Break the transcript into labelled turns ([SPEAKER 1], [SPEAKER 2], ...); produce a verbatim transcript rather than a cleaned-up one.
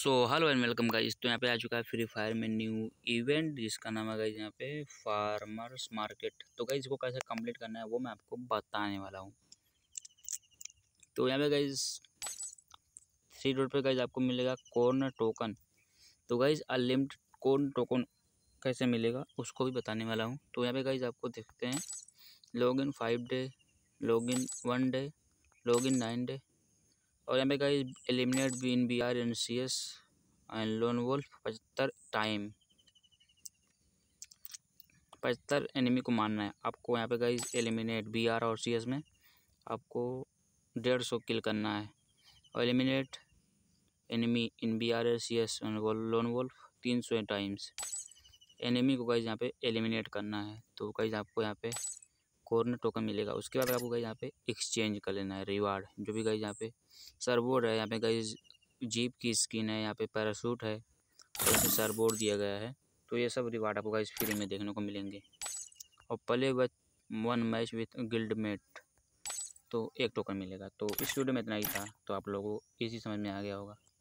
[SPEAKER 1] So hello and welcome guys. तो यहाँ पे आ चुका है फ्री फायर में न्यू इवेंट जिसका नाम है गाइस यहाँ पे फार्मर्स मार्केट। तो गाइस इसको कैसे कंप्लीट करना है वो मैं आपको बताने वाला हूँ। तो यहाँ पे गाइस थ्री डॉट पे गाइस आपको मिलेगा कॉर्न टोकन। तो गाइस अनलिमिटेड कॉर्न टोकन कैसे मिलेगा उसको भी बताने वाला हूँ। तो यहाँ पे गाइस आपको देखते हैं log in five day, log in one day, log in nine day और यहाँ पे guys eliminate B in B R N C S and lone wolf पचहत्तर टाइम पचहत्तर एनिमी को मारना है आपको। यहाँ पे गाइस एलिमिनेट बी आर और सी एस में आपको डेढ़ सौ किल करना है और eliminate enemy in B R C S lone wolf तीन सौ टाइम्स एनिमी को गाइस यहाँ पे एलिमिनेट करना है। तो गाइस आपको यहाँ पे कॉर्नर टोकन मिलेगा। उसके बाद आपको गाइस यहाँ पे एक्सचेंज कर लेना है रिवार्ड जो भी गाइस यहाँ पे सरबोर्ड है। यहाँ पे गाइस जीप की स्किन है, यहाँ पे पैराशूट है और यहाँ पे सरबोर्ड दिया गया है। तो ये सब रिवार्ड आपको गाइस फ्री में देखने को मिलेंगे। और play with one match with guildmate तो एक टोकन मिलेगा। तो इस वीडियो में इतना ही था। तो आप लोगों को इजी समझ में आ गया होगा।